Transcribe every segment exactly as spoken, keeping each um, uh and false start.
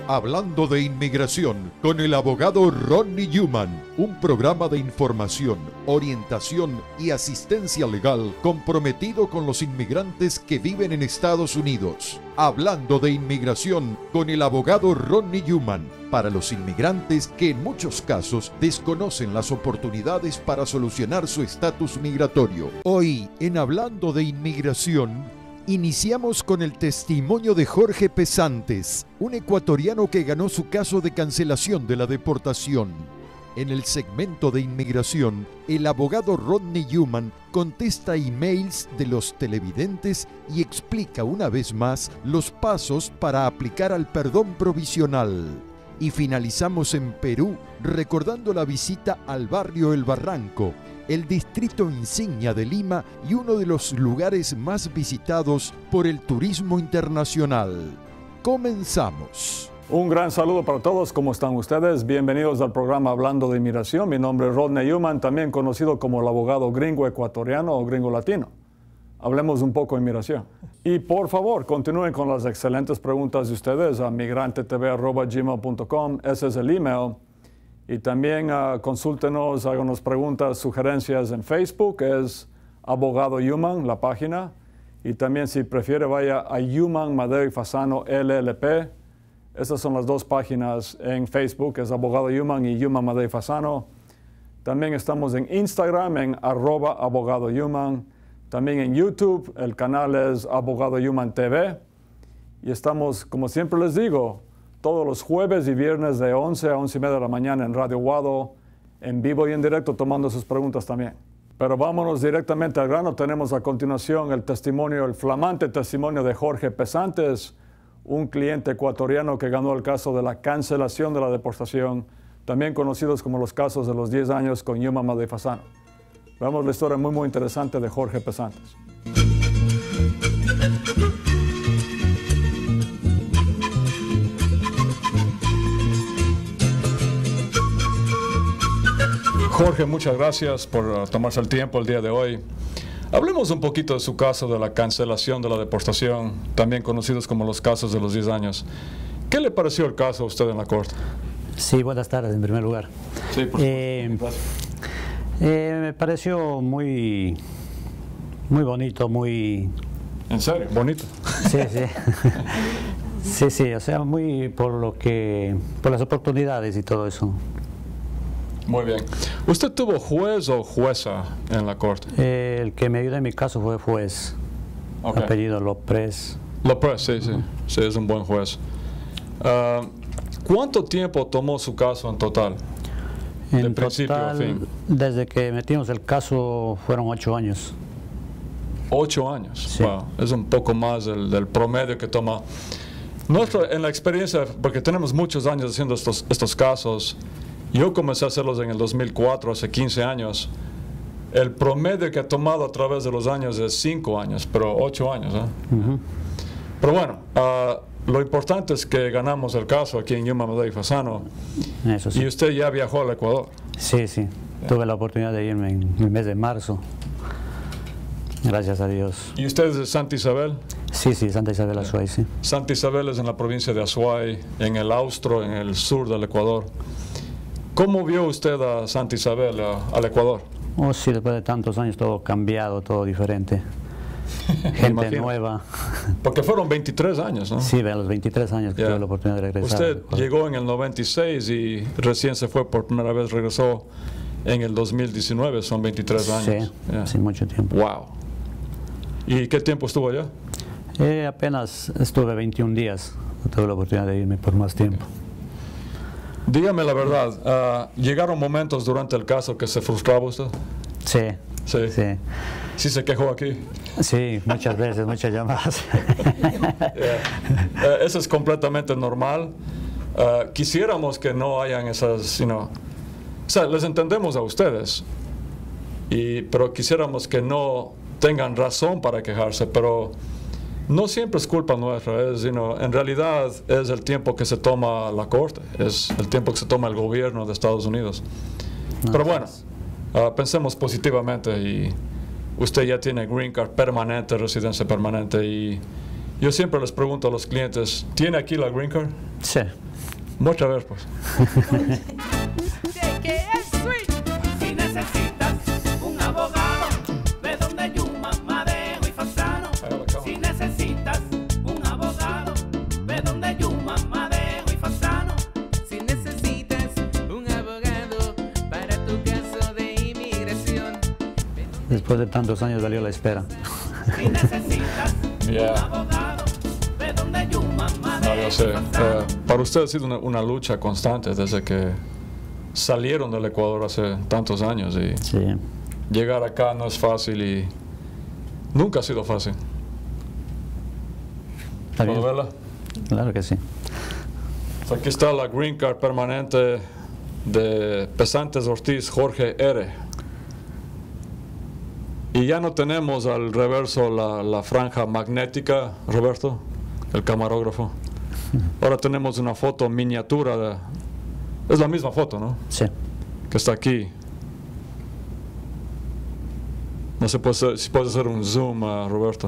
Hablando de Inmigración con el abogado Rodney Newman, un programa de información, orientación y asistencia legal comprometido con los inmigrantes que viven en Estados Unidos. Hablando de Inmigración con el abogado Rodney Newman, para los inmigrantes que en muchos casos desconocen las oportunidades para solucionar su estatus migratorio. Hoy, en Hablando de Inmigración, iniciamos con el testimonio de Jorge Pesantes, un ecuatoriano que ganó su caso de cancelación de la deportación. En el segmento de inmigración, el abogado Rodney Newman contesta emails de los televidentes y explica una vez más los pasos para aplicar al perdón provisional. Y finalizamos en Perú recordando la visita al barrio El Barranco, el distrito insignia de Lima y uno de los lugares más visitados por el turismo internacional. Comenzamos. Un gran saludo para todos, ¿cómo están ustedes? Bienvenidos al programa Hablando de Inmigración. Mi nombre es Rodney Newman, también conocido como el abogado gringo ecuatoriano o gringo latino. Hablemos un poco de inmigración. Y por favor, continúen con las excelentes preguntas de ustedes a migrante t v arroba gmail punto com, ese es el email. Y también uh, consúltenos, háganos preguntas, sugerencias en Facebook, es Abogado Newman, la página. Y también si prefiere vaya a Newman, Madeo y Fasano L L P. Esas son las dos páginas en Facebook, es Abogado Newman y Newman, Madeo y Fasano. También estamos en Instagram, en arroba Abogado Newman. También en YouTube, el canal es Abogado Newman T V. Y estamos, como siempre les digo, todos los jueves y viernes de once a once y media de la mañana en Radio Guado, en vivo y en directo, tomando sus preguntas también. Pero vámonos directamente al grano. Tenemos a continuación el testimonio, el flamante testimonio de Jorge Pesantes, un cliente ecuatoriano que ganó el caso de la cancelación de la deportación, también conocidos como los casos de los diez años con Newman, Madeo y Fasano. Veamos la historia muy, muy interesante de Jorge Pesantes. Jorge, muchas gracias por uh, tomarse el tiempo el día de hoy. Hablemos un poquito de su caso de la cancelación de la deportación, también conocidos como los casos de los diez años. ¿Qué le pareció el caso a usted en la corte? Sí, buenas tardes en primer lugar. Sí, por eh, eh, me pareció muy, muy bonito, muy... ¿En serio? ¿Bonito? Sí, sí. Sí, sí, o sea, muy por lo que, por las oportunidades y todo eso. Muy bien. ¿Usted tuvo juez o jueza en la corte? Eh, el que me ayudó en mi caso fue juez, Okay. apellido López. López, sí, sí, sí, es un buen juez. Uh, ¿Cuánto tiempo tomó su caso en total? En de principio total, a fin. desde que metimos el caso fueron ocho años. Ocho años, Sí. Wow, es un poco más del, del promedio que toma. Nuestra, en la experiencia, porque tenemos muchos años haciendo estos, estos casos, yo comencé a hacerlos en el dos mil cuatro, hace quince años. El promedio que ha tomado a través de los años es cinco años, pero ocho años. ¿eh? Uh-huh. Pero bueno, uh, lo importante es que ganamos el caso aquí en Newman, Madeo y Fasano. Eso sí. Y usted ya viajó al Ecuador. Sí, sí. Tuve la oportunidad de irme en el mes de marzo. Gracias a Dios. ¿Y usted es de Santa Isabel? Sí, sí, Santa Isabel Azuay, sí. Santa Isabel es en la provincia de Azuay, en el Austro, en el sur del Ecuador. ¿Cómo vio usted a Santa Isabel, a, al Ecuador? Oh, sí, después de tantos años todo cambiado, todo diferente. Gente Imagino. nueva. Porque fueron veintitrés años, ¿no? Sí, a los veintitrés años que Yeah. tuve la oportunidad de regresar. Usted llegó en el noventa y seis y recién se fue por primera vez, regresó en el dos mil diecinueve, son veintitrés años. Sí, Yeah. sí, mucho tiempo. Wow. ¿Y qué tiempo estuvo allá? Eh, apenas estuve veintiún días, no tuve la oportunidad de irme por más tiempo. Dígame la verdad, uh, ¿llegaron momentos durante el caso que se frustraba usted? Sí, Sí. sí, ¿Sí se quejó aquí? sí, muchas veces, muchas llamadas. Yeah. Uh, eso es completamente normal. Uh, quisiéramos que no hayan esas, you know, o sea, les entendemos a ustedes, y, pero quisiéramos que no tengan razón para quejarse, pero no siempre es culpa nuestra, es, you know, en realidad es el tiempo que se toma la corte, es el tiempo que se toma el gobierno de Estados Unidos. No, Pero bueno, uh, pensemos positivamente y usted ya tiene green card permanente, residencia permanente, y, y Yo siempre les pregunto a los clientes, ¿tiene aquí la green card? Sí. Muchas veces, pues. Si necesitas un abogado, ve donde Yuman, Madeo y Fasano. Si necesitas un abogado, ve donde Yuman, Madeo y Fasano. Si necesitas un abogado para tu caso de inmigración. Después de tantos años valió la espera. Si necesitas Yeah. un abogado, ve donde Yuman, No, Madeo yo y sé. Fasano. Eh, para usted ha sido una, una lucha constante desde que salieron del Ecuador hace tantos años y Sí. llegar acá no es fácil y nunca ha sido fácil. ¿Está bien? ¿Puedo verla? Claro que sí. Pues aquí está la green card permanente de Pesantes Ortiz Jorge R. Y ya no tenemos al reverso la, la franja magnética, Roberto, el camarógrafo. Ahora tenemos una foto miniatura, de, es la misma foto, ¿no? Sí. Que está aquí. No sé puede ser, si puede hacer un zoom, uh, Roberto.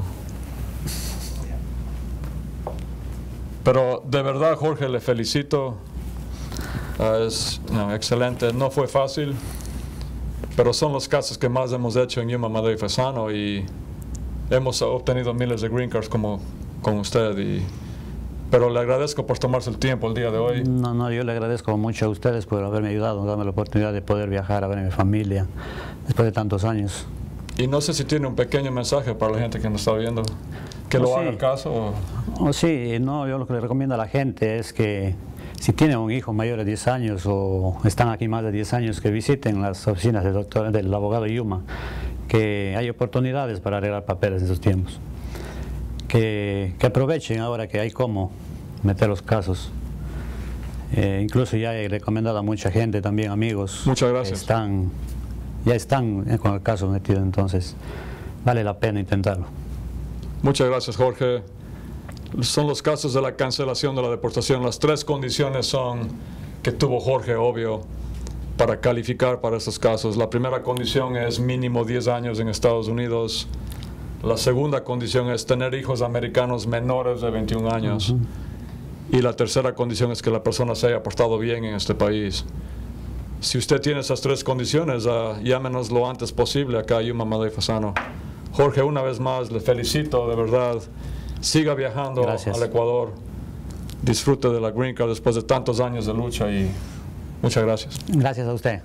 Pero de verdad, Jorge, le felicito. Uh, es no, excelente. No fue fácil, pero son los casos que más hemos hecho en Yuman, Madeo y Fasano y hemos obtenido miles de green cards como con usted. Y, pero le agradezco por tomarse el tiempo el día de hoy. No, no, yo le agradezco mucho a ustedes por haberme ayudado, darme la oportunidad de poder viajar a ver a mi familia después de tantos años. Y no sé si tiene un pequeño mensaje para la gente que nos está viendo, que Oh, lo sí. haga caso. O... Oh, sí, no, yo lo que le recomiendo a la gente es que si tienen un hijo mayor de diez años o están aquí más de diez años, que visiten las oficinas del, doctor, del abogado Yuman, que hay oportunidades para arreglar papeles en esos tiempos. Que, que aprovechen ahora que hay cómo meter los casos. Eh, incluso ya he recomendado a mucha gente, también amigos, Muchas que gracias. están, ya están eh, con el caso metido, entonces vale la pena intentarlo. Muchas gracias, Jorge. Son los casos de la cancelación de la deportación. Las tres condiciones son que tuvo Jorge, obvio, para calificar para estos casos. La primera condición es mínimo diez años en Estados Unidos. La segunda condición es tener hijos americanos menores de veintiún años. Uh-huh. Y la tercera condición es que la persona se haya portado bien en este país. Si usted tiene esas tres condiciones, uh, llámenos lo antes posible acá a Yuman, Madeo y Fasano. Jorge, una vez más, le felicito, de verdad. Siga viajando Gracias. al Ecuador. Disfrute de la green card después de tantos años de lucha y muchas gracias. Gracias a usted.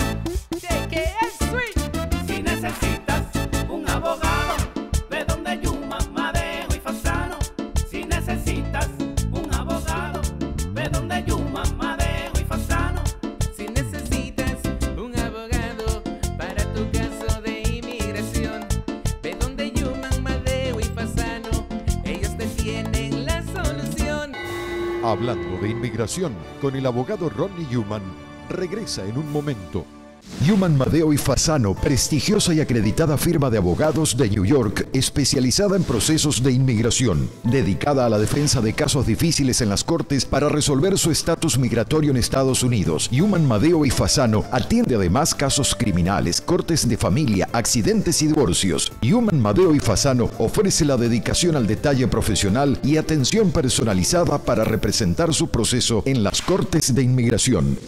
Si necesitas un abogado, ve donde Yuman, Madeo y Fasano. Si necesitas un abogado, ve donde Yuman, Madeo y Fasano. Si necesitas un abogado para tu caso de inmigración, ve donde Yuman, Madeo y Fasano. Ellos te tienen la solución. Hablando de inmigración con el abogado Ronnie Yuman, regresa en un momento. Yuman, Madeo y Fasano, prestigiosa y acreditada firma de abogados de New York, especializada en procesos de inmigración, dedicada a la defensa de casos difíciles en las cortes para resolver su estatus migratorio en Estados Unidos. Yuman, Madeo y Fasano atiende además casos criminales, cortes de familia, accidentes y divorcios. Yuman, Madeo y Fasano ofrece la dedicación al detalle profesional y atención personalizada para representar su proceso en las cortes de inmigración.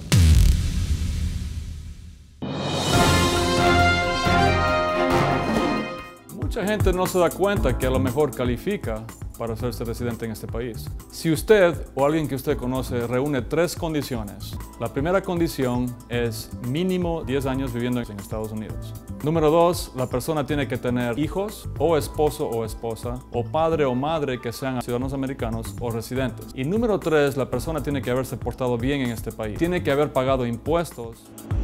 Mucha gente no se da cuenta que a lo mejor califica para hacerse residente en este país. Si usted o alguien que usted conoce reúne tres condiciones, la primera condición es mínimo diez años viviendo en Estados Unidos. Número dos, la persona tiene que tener hijos, o esposo o esposa, o padre o madre que sean ciudadanos americanos o residentes. Y número tres, la persona tiene que haberse portado bien en este país. Tiene que haber pagado impuestos.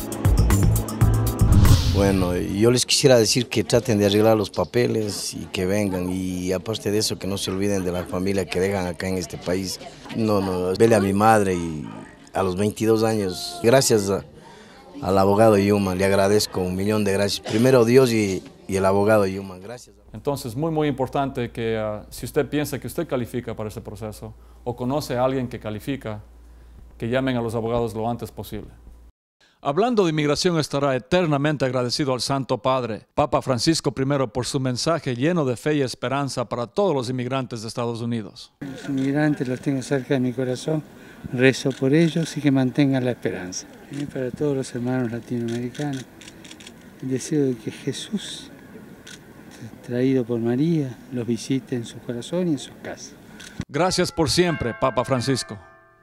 Bueno, yo les quisiera decir que traten de arreglar los papeles y que vengan, y aparte de eso que no se olviden de la familia que dejan acá en este país. No, no, vele a mi madre y a los veintidós años, gracias a, al abogado Yuman, le agradezco un millón de gracias. Primero Dios y, y el abogado Yuman, gracias. Entonces, muy, muy importante que uh, si usted piensa que usted califica para este proceso o conoce a alguien que califica, que llamen a los abogados lo antes posible. Hablando de inmigración, estará eternamente agradecido al Santo Padre, Papa Francisco primero, por su mensaje lleno de fe y esperanza para todos los inmigrantes de Estados Unidos. Los inmigrantes los tengo cerca de mi corazón, rezo por ellos y que mantengan la esperanza. Y para todos los hermanos latinoamericanos, el deseo de que Jesús, traído por María, los visite en su corazón y en sus casas. Gracias por siempre, Papa Francisco.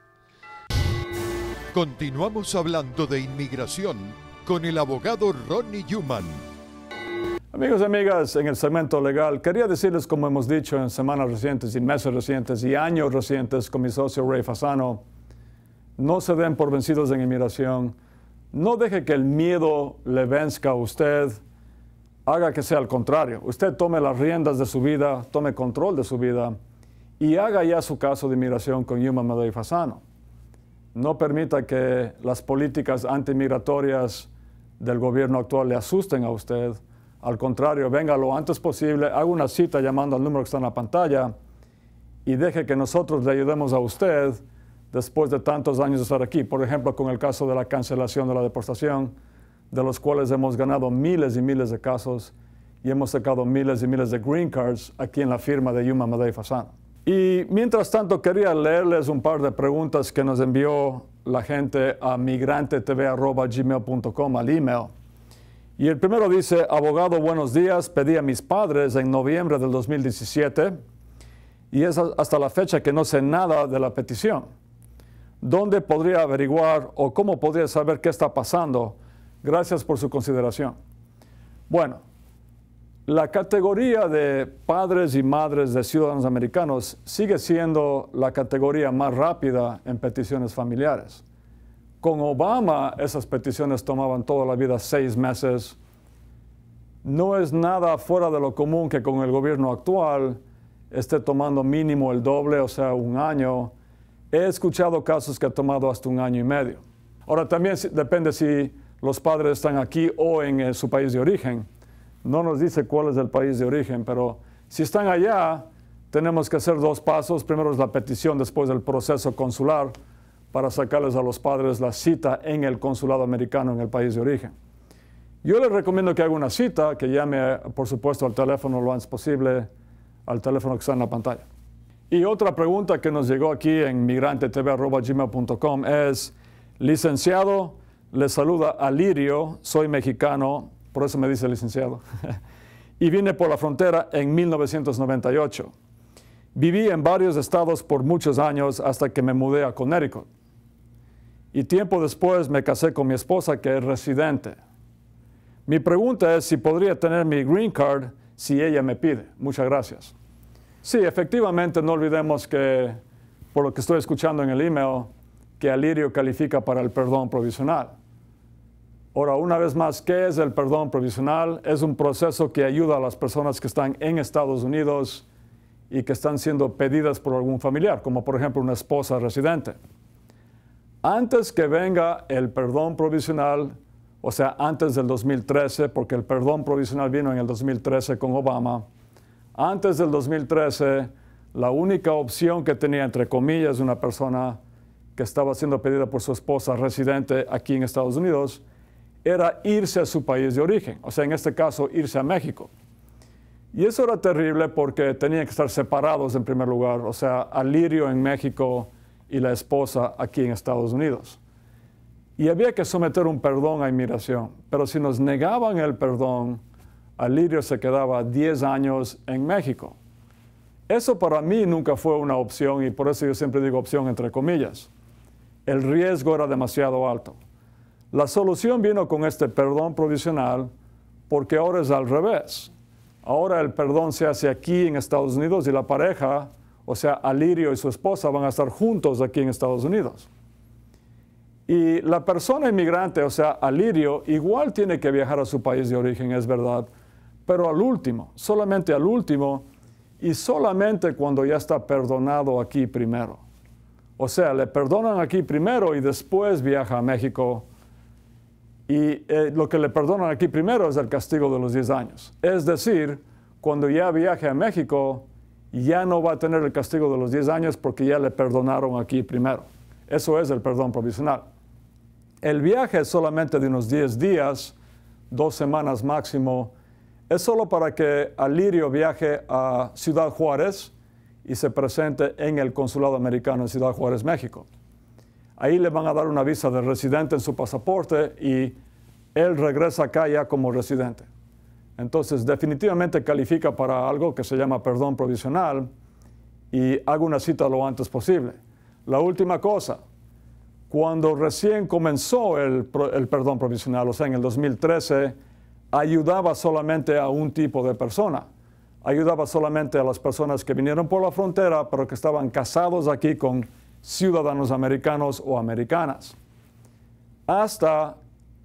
Continuamos hablando de inmigración con el abogado Ronnie Newman. Amigos y amigas, en el segmento legal, quería decirles, como hemos dicho en semanas recientes y meses recientes y años recientes con mi socio Ray Fasano, no se den por vencidos en inmigración, no deje que el miedo le venzca a usted, haga que sea al contrario. Usted tome las riendas de su vida, tome control de su vida y haga ya su caso de inmigración con Newman, Madej y Fasano. No permita que las políticas antimigratorias del gobierno actual le asusten a usted. Al contrario, venga lo antes posible, haga una cita llamando al número que está en la pantalla y deje que nosotros le ayudemos a usted después de tantos años de estar aquí. Por ejemplo, con el caso de la cancelación de la deportación, de los cuales hemos ganado miles y miles de casos y hemos sacado miles y miles de green cards aquí en la firma de Newman, Madej y Fasano. Y mientras tanto quería leerles un par de preguntas que nos envió la gente a migrante t v arroba gmail punto com, al email. Y el primero dice: abogado, buenos días, pedí a mis padres en noviembre del dos mil diecisiete y es hasta la fecha que no sé nada de la petición. ¿Dónde podría averiguar o cómo podría saber qué está pasando? Gracias por su consideración. Bueno, la categoría de padres y madres de ciudadanos americanos sigue siendo la categoría más rápida en peticiones familiares. Con Obama, esas peticiones tomaban toda la vida seis meses. No es nada fuera de lo común que con el gobierno actual esté tomando mínimo el doble, o sea, un año. He escuchado casos que ha tomado hasta un año y medio. Ahora, también depende si los padres están aquí o en eh, su país de origen. No nos dice cuál es el país de origen, pero si están allá, tenemos que hacer dos pasos. Primero es la petición, después el proceso consular para sacarles a los padres la cita en el consulado americano en el país de origen. Yo les recomiendo que haga una cita, que llame, por supuesto, al teléfono lo antes posible, al teléfono que está en la pantalla. Y otra pregunta que nos llegó aquí en migrante t v arroba gmail punto com es: licenciado, le saluda Alirio, soy mexicano, por eso me dice licenciado, y vine por la frontera en mil novecientos noventa y ocho. Viví en varios estados por muchos años hasta que me mudé a Connecticut. Y tiempo después me casé con mi esposa, que es residente. Mi pregunta es si podría tener mi green card si ella me pide. Muchas gracias. Sí, efectivamente, no olvidemos que, por lo que estoy escuchando en el email, que Alirio califica para el perdón provisional. Ahora, una vez más, ¿qué es el perdón provisional? Es un proceso que ayuda a las personas que están en Estados Unidos y que están siendo pedidas por algún familiar, como por ejemplo una esposa residente. Antes que venga el perdón provisional, o sea, antes del dos mil trece, porque el perdón provisional vino en el dos mil trece con Obama, antes del dos mil trece, la única opción que tenía, entre comillas, una persona que estaba siendo pedida por su esposa residente aquí en Estados Unidos, era irse a su país de origen, o sea, en este caso, irse a México. Y eso era terrible porque tenían que estar separados en primer lugar, o sea, Alirio en México y la esposa aquí en Estados Unidos. Y había que someter un perdón a inmigración, pero si nos negaban el perdón, Alirio se quedaba diez años en México. Eso para mí nunca fue una opción y por eso yo siempre digo opción entre comillas. El riesgo era demasiado alto. La solución vino con este perdón provisional porque ahora es al revés. Ahora el perdón se hace aquí en Estados Unidos y la pareja, o sea, Alirio y su esposa, van a estar juntos aquí en Estados Unidos. Y la persona inmigrante, o sea, Alirio, igual tiene que viajar a su país de origen, es verdad, pero al último, solamente al último y solamente cuando ya está perdonado aquí primero. O sea, le perdonan aquí primero y después viaja a México. Y eh, lo que le perdonan aquí primero es el castigo de los diez años. Es decir, cuando ya viaje a México, ya no va a tener el castigo de los diez años porque ya le perdonaron aquí primero. Eso es el perdón provisional. El viaje es solamente de unos diez días, dos semanas máximo. Es solo para que Alirio viaje a Ciudad Juárez y se presente en el consulado americano en Ciudad Juárez, México. Ahí le van a dar una visa de residente en su pasaporte y él regresa acá ya como residente. Entonces, definitivamente califica para algo que se llama perdón provisional y haga una cita lo antes posible. La última cosa, cuando recién comenzó el, el perdón provisional, o sea, en el dos mil trece, ayudaba solamente a un tipo de persona. Ayudaba solamente a las personas que vinieron por la frontera, pero que estaban casados aquí con ciudadanos americanos o americanas. Hasta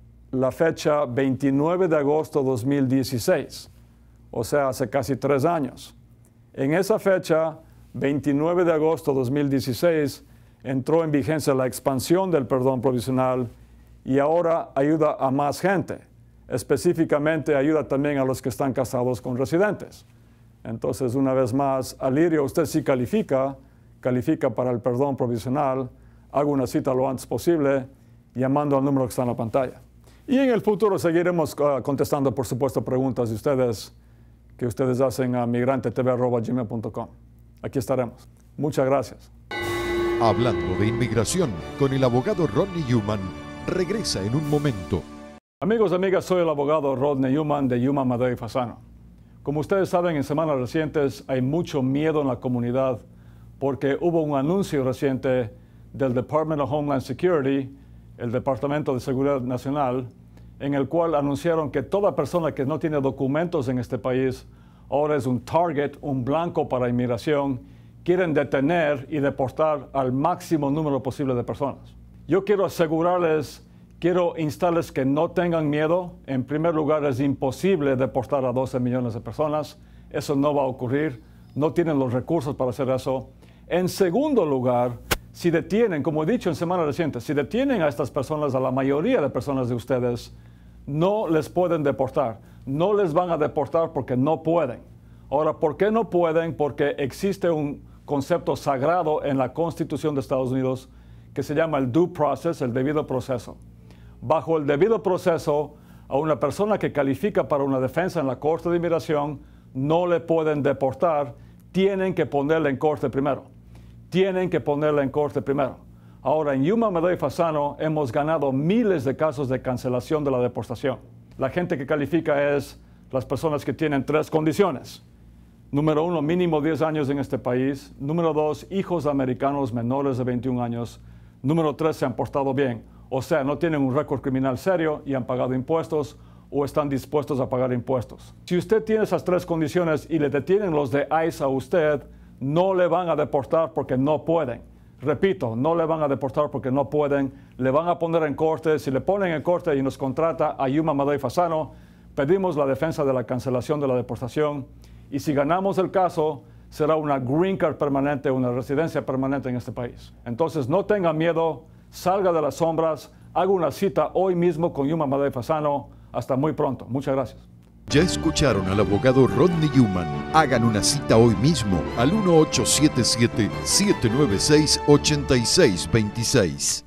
la fecha veintinueve de agosto de dos mil dieciséis, o sea, hace casi tres años. En esa fecha, veintinueve de agosto de dos mil dieciséis, entró en vigencia la expansión del perdón provisional y ahora ayuda a más gente. Específicamente ayuda también a los que están casados con residentes. Entonces, una vez más, Alirio, usted sí califica, califica para el perdón provisional. Haga una cita lo antes posible llamando al número que está en la pantalla. Y en el futuro seguiremos uh, contestando, por supuesto, preguntas de ustedes que ustedes hacen a migrante t v arroba gmail punto com. Aquí estaremos. Muchas gracias. Hablando de inmigración con el abogado Rodney Newman, regresa en un momento. Amigos y amigas, soy el abogado Rodney Newman de Newman, Madeo y Fasano. Como ustedes saben, en semanas recientes hay mucho miedo en la comunidad porque hubo un anuncio reciente del Department of Homeland Security, el Departamento de Seguridad Nacional, en el cual anunciaron que toda persona que no tiene documentos en este país ahora es un target, un blanco para inmigración. Quieren detener y deportar al máximo número posible de personas. Yo quiero asegurarles, quiero instarles que no tengan miedo. En primer lugar, es imposible deportar a doce millones de personas. Eso no va a ocurrir. No tienen los recursos para hacer eso. En segundo lugar, si detienen, como he dicho en semanas recientes, si detienen a estas personas, a la mayoría de personas de ustedes, no les pueden deportar. No les van a deportar porque no pueden. Ahora, ¿por qué no pueden? Porque existe un concepto sagrado en la Constitución de Estados Unidos que se llama el due process, el debido proceso. Bajo el debido proceso, a una persona que califica para una defensa en la Corte de Inmigración no le pueden deportar, tienen que ponerla en corte primero. Tienen que ponerla en corte primero. Ahora, en Yuma, Madeo y Fasano hemos ganado miles de casos de cancelación de la deportación. La gente que califica es las personas que tienen tres condiciones. Número uno, mínimo diez años en este país. Número dos, hijos americanos menores de veintiún años. Número tres, se han portado bien. O sea, no tienen un récord criminal serio y han pagado impuestos o están dispuestos a pagar impuestos. Si usted tiene esas tres condiciones y le detienen los de ICE a usted, no le van a deportar porque no pueden. Repito, no le van a deportar porque no pueden. Le van a poner en corte. Si le ponen en corte y nos contrata a Yuma, Madeo y Fasano, pedimos la defensa de la cancelación de la deportación. Y si ganamos el caso, será una green card permanente, una residencia permanente en este país. Entonces, no tenga miedo, salga de las sombras, haga una cita hoy mismo con Yuma, Madeo y Fasano. Hasta muy pronto. Muchas gracias. Ya escucharon al abogado Rodney Newman. Hagan una cita hoy mismo al uno ocho siete siete, siete nueve seis, ocho seis dos seis.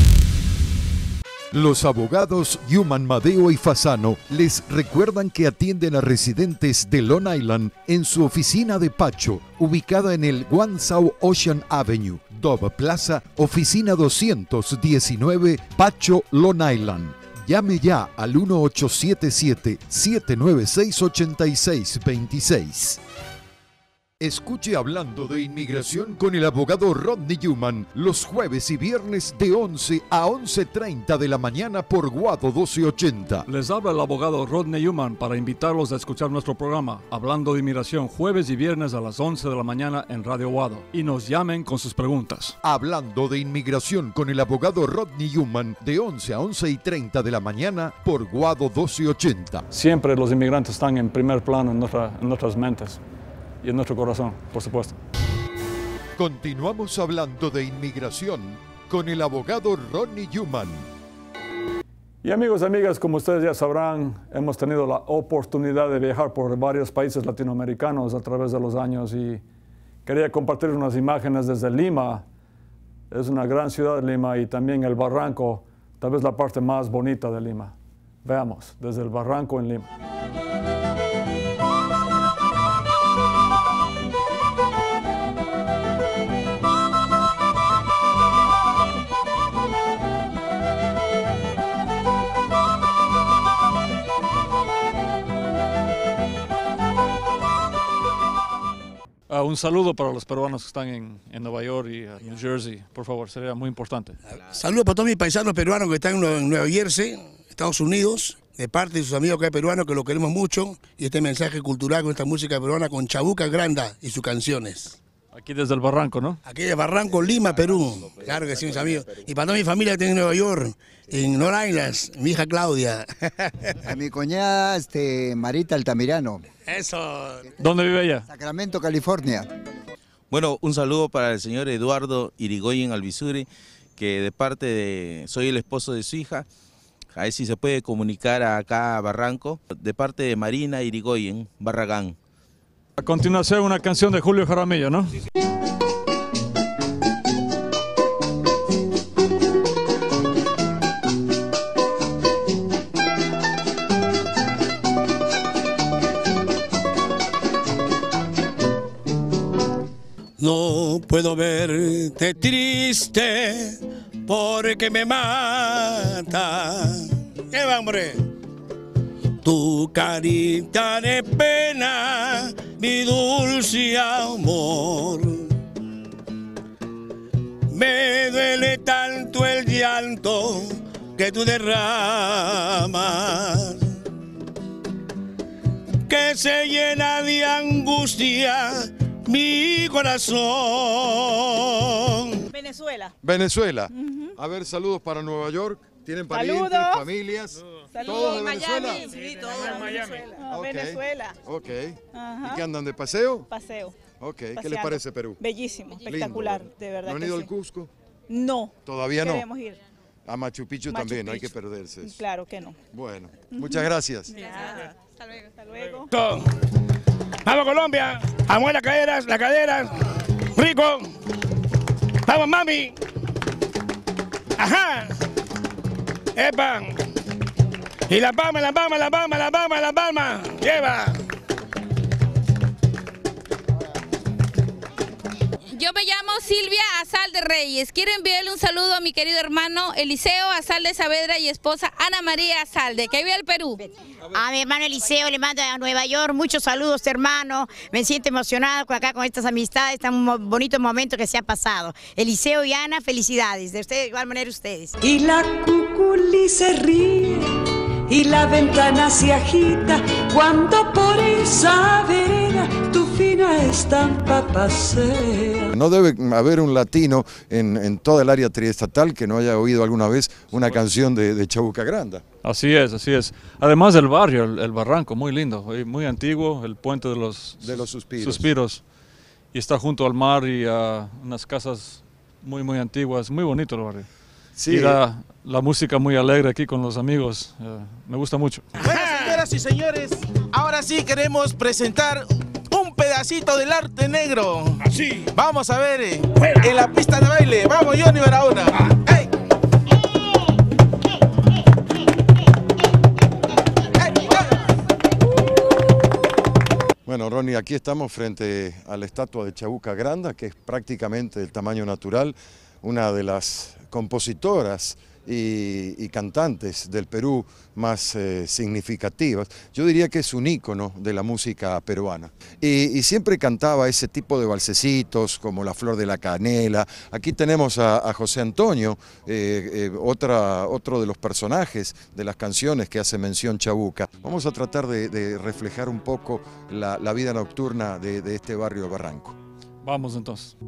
Los abogados Newman, Madeo y Fasano les recuerdan que atienden a residentes de Long Island en su oficina de Pacho, ubicada en el One South Ocean Avenue, Dove Plaza, oficina doscientos diecinueve, Pacho, Long Island. Llame ya al uno ocho siete siete, siete nueve seis, ocho seis dos seis. Escuche Hablando de Inmigración con el abogado Rodney Newman los jueves y viernes de once a once treinta de la mañana por Guado doce ochenta. Les habla el abogado Rodney Newman para invitarlos a escuchar nuestro programa Hablando de Inmigración jueves y viernes a las once de la mañana en Radio Guado y nos llamen con sus preguntas. Hablando de Inmigración con el abogado Rodney Newman de once a once y treinta de la mañana por Guado doce ochenta. Siempre los inmigrantes están en primer plano en, nuestra, en nuestras mentes y en nuestro corazón, por supuesto. Continuamos hablando de inmigración con el abogado Rodney Newman. Y amigos y amigas, como ustedes ya sabrán, hemos tenido la oportunidad de viajar por varios países latinoamericanos a través de los años y quería compartir unas imágenes desde Lima. Es una gran ciudad, Lima, y también el Barranco, tal vez la parte más bonita de Lima. Veamos, desde el Barranco en Lima. Uh, un saludo para los peruanos que están en, en Nueva York y uh, New Jersey, por favor, sería muy importante. Saludos para todos mis paisanos peruanos que están en Nueva, en Nueva Jersey, Estados Unidos, de parte de sus amigos que hay peruanos, que lo queremos mucho, y este mensaje cultural con esta música peruana con Chabuca Granda y sus canciones. Aquí desde el Barranco, ¿no? Aquí de Barranco, Lima, Perú. Claro que sí, mis amigos. Y para toda mi familia que está en Nueva York, en North Island, mi hija Claudia. A mi cuñada este, Marita Altamirano. Eso. ¿Dónde vive ella? Sacramento, California. Bueno, un saludo para el señor Eduardo Irigoyen Albizuri, que de parte de, soy el esposo de su hija, a ver si se puede comunicar acá a Barranco, de parte de Marina Irigoyen Barragán. A continuación una canción de Julio Jaramillo, ¿no? Sí, sí. No puedo verte triste porque me mata. ¿Qué va, hombre? Tu carita de pena, mi dulce amor. Me duele tanto el llanto que tú derramas, que se llena de angustia mi corazón. Venezuela. Venezuela. Uh-huh. A ver, saludos para Nueva York. ¿Tienen parientes, saludos, familias? Saludos. ¿Todos de Venezuela? Miami. Sí, todos de Venezuela. No, okay. Venezuela. Ok. Ajá. ¿Y qué andan de paseo? Paseo. Ok. Paseando. ¿Qué les parece Perú? Bellísimo, espectacular, lindo, de verdad. ¿No han que ido sí. al Cusco? No. ¿Todavía no? Queremos ir. A Machu Picchu Machu también, Picchu. no hay que perderse eso. Claro que no. Bueno, uh-huh. Muchas gracias. Gracias. Hasta luego. Hasta luego. Vamos Colombia, vamos las caderas, las caderas. Rico. Vamos mami. Ajá. Epa. Y la palma, la palma, la palma, la palma, la palma. Lleva. Yo me llamo Silvia Azalde Reyes. Quiero enviarle un saludo a mi querido hermano Eliseo Azalde Saavedra y esposa Ana María Azalde, que vive en el Perú. A mi hermano Eliseo le mando a Nueva York muchos saludos, hermano. Me siento emocionada acá con estas amistades, tan bonitos momentos que se han pasado. Eliseo y Ana, felicidades. De ustedes, de igual manera ustedes. Y la cuculi se ríe y la ventana se agita cuando por esa vereda tu fina estampa pasea. No debe haber un latino en, en toda el área triestatal que no haya oído alguna vez una canción de, de Chabuca Granda. Así es, así es. Además del barrio, el, el Barranco, muy lindo, muy antiguo, el puente de los, de los suspiros. suspiros. Y está junto al mar y a unas casas muy, muy antiguas, muy bonito el barrio. Sí. Y la, la música muy alegre aquí con los amigos, uh, me gusta mucho. Bueno, señoras y señores, ahora sí queremos presentar un pedacito del arte negro. Así. Vamos a ver eh, en la pista de baile. Vamos, Johnny Barahona. Ah. ¡Hey! Bueno, Ronnie, aquí estamos frente a la estatua de Chabuca Granda, que es prácticamente del tamaño natural, una de las compositoras y, y cantantes del Perú más eh, significativas. Yo diría que es un ícono de la música peruana. Y, y siempre cantaba ese tipo de valsecitos como La Flor de la Canela. Aquí tenemos a, a José Antonio, eh, eh, otra, otro de los personajes de las canciones que hace mención Chabuca. Vamos a tratar de, de reflejar un poco la, la vida nocturna de, de este barrio de Barranco. Vamos entonces.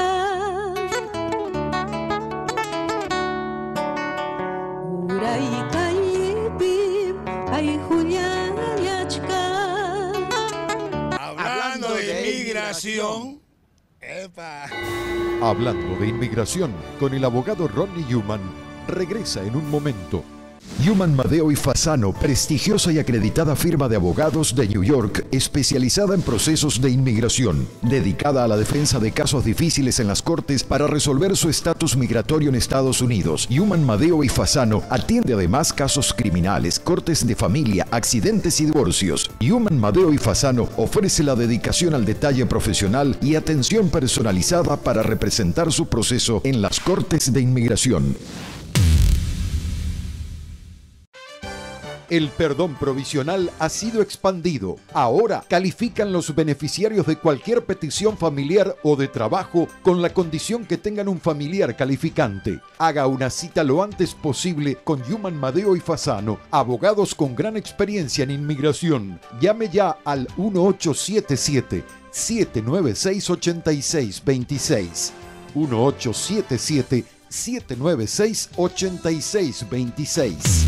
Uraita inmigración. ¡Epa! Hablando de inmigración con el abogado Rodney Newman, regresa en un momento. Newman, Madeo y Fasano, prestigiosa y acreditada firma de abogados de New York, especializada en procesos de inmigración, dedicada a la defensa de casos difíciles en las cortes para resolver su estatus migratorio en Estados Unidos. Newman, Madeo y Fasano atiende además casos criminales, cortes de familia, accidentes y divorcios. Newman, Madeo y Fasano ofrece la dedicación al detalle profesional y atención personalizada para representar su proceso en las cortes de inmigración. El perdón provisional ha sido expandido. Ahora califican los beneficiarios de cualquier petición familiar o de trabajo con la condición que tengan un familiar calificante. Haga una cita lo antes posible con Newman, Madeo y Fasano, abogados con gran experiencia en inmigración. Llame ya al uno ocho siete siete, siete nueve seis, ocho seis dos seis. uno ocho siete siete, siete nueve seis, ocho seis dos seis.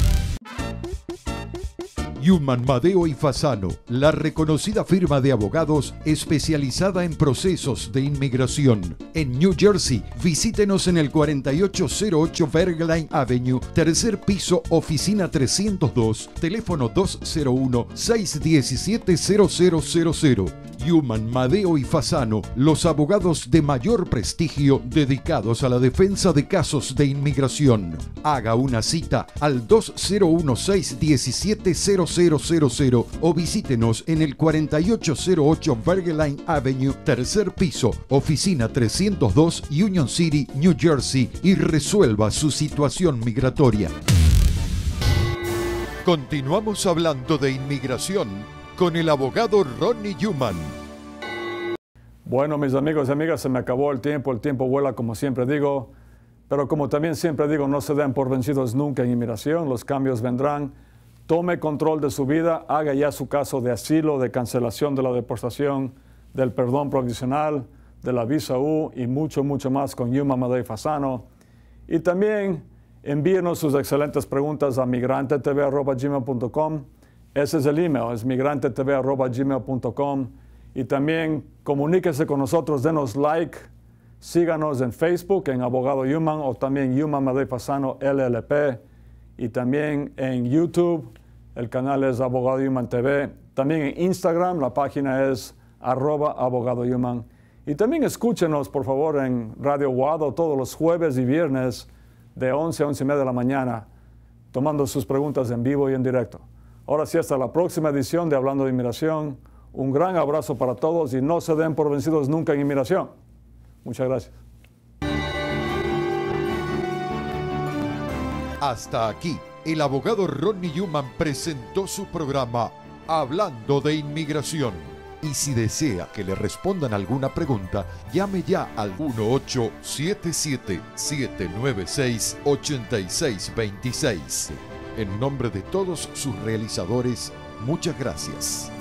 Newman, Madeo y Fasano, la reconocida firma de abogados especializada en procesos de inmigración. En New Jersey, visítenos en el cuarenta y ocho cero ocho Bergline Avenue, tercer piso, oficina trescientos dos, teléfono dos cero uno, seis uno siete, cero cero cero cero. Newman, Madeo y Fasano, los abogados de mayor prestigio dedicados a la defensa de casos de inmigración. Haga una cita al dos cero uno, seis uno siete, cero cero cero cero o visítenos en el cuarenta y ocho cero ocho Bergline Avenue, tercer piso, oficina trescientos dos, Union City, New Jersey, y resuelva su situación migratoria. Continuamos hablando de inmigración con el abogado Rodney Newman. Bueno, mis amigos y amigas, se me acabó el tiempo, el tiempo vuela como siempre digo, pero como también siempre digo, no se den por vencidos nunca en inmigración, los cambios vendrán. Tome control de su vida, haga ya su caso de asilo, de cancelación de la deportación, del perdón provisional, de la visa U y mucho, mucho más con Newman, Madeo y Fasano. Y también envíenos sus excelentes preguntas a migrante t v arroba gmail punto com. Ese es el email, es migrante t v arroba gmail punto com. Y también comuníquese con nosotros, denos like, síganos en Facebook, en Abogado Newman, o también Newman, Madeo y Fasano L L P. Y también en YouTube, el canal es Abogado Newman T V. También en Instagram, la página es arroba Abogado Newman. Y también escúchenos, por favor, en Radio Guado todos los jueves y viernes de once a once y media de la mañana, tomando sus preguntas en vivo y en directo. Ahora sí, hasta la próxima edición de Hablando de Inmigración. Un gran abrazo para todos y no se den por vencidos nunca en inmigración. Muchas gracias. Hasta aquí, el abogado Rodney Newman presentó su programa Hablando de Inmigración. Y si desea que le respondan alguna pregunta, llame ya al uno ocho siete siete, siete nueve seis, ocho seis dos seis. En nombre de todos sus realizadores, muchas gracias.